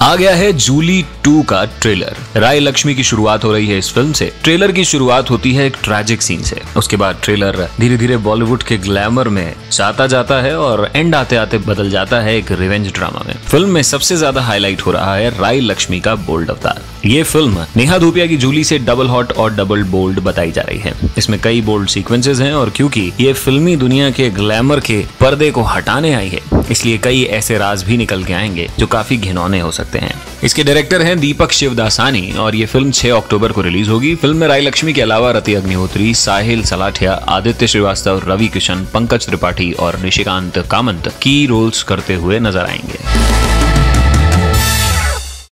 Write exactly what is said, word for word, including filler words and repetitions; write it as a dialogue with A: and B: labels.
A: आ गया है जूली टू का ट्रेलर। राय लक्ष्मी की शुरुआत हो रही है इस फिल्म से। ट्रेलर की शुरुआत होती है एक ट्रैजिक सीन से। उसके बाद ट्रेलर धीरे धीरे बॉलीवुड के ग्लैमर में जाता जाता है और एंड आते आते बदल जाता है एक रिवेंज ड्रामा में। फिल्म में सबसे ज्यादा हाईलाइट हो रहा है राय लक्ष्मी का बोल्ड अवतार। ये फिल्म नेहा धूपिया की जूली से डबल हॉट और डबल बोल्ड बताई जा रही है। इसमें कई बोल्ड सीक्वेंसेस हैं और क्योंकि ये फिल्मी दुनिया के ग्लैमर के पर्दे को हटाने आई है, इसलिए कई ऐसे राज भी निकल के आएंगे जो काफी घिनौने हो सकते हैं। इसके डायरेक्टर हैं दीपक शिवदासानी और ये फिल्म छह अक्टूबर को रिलीज होगी। फिल्म में राय लक्ष्मी के अलावा रति अग्निहोत्री, साहिल सलाठिया, आदित्य श्रीवास्तव, रवि किशन, पंकज त्रिपाठी और निशिकांत कामत की रोल्स करते हुए नजर आएंगे।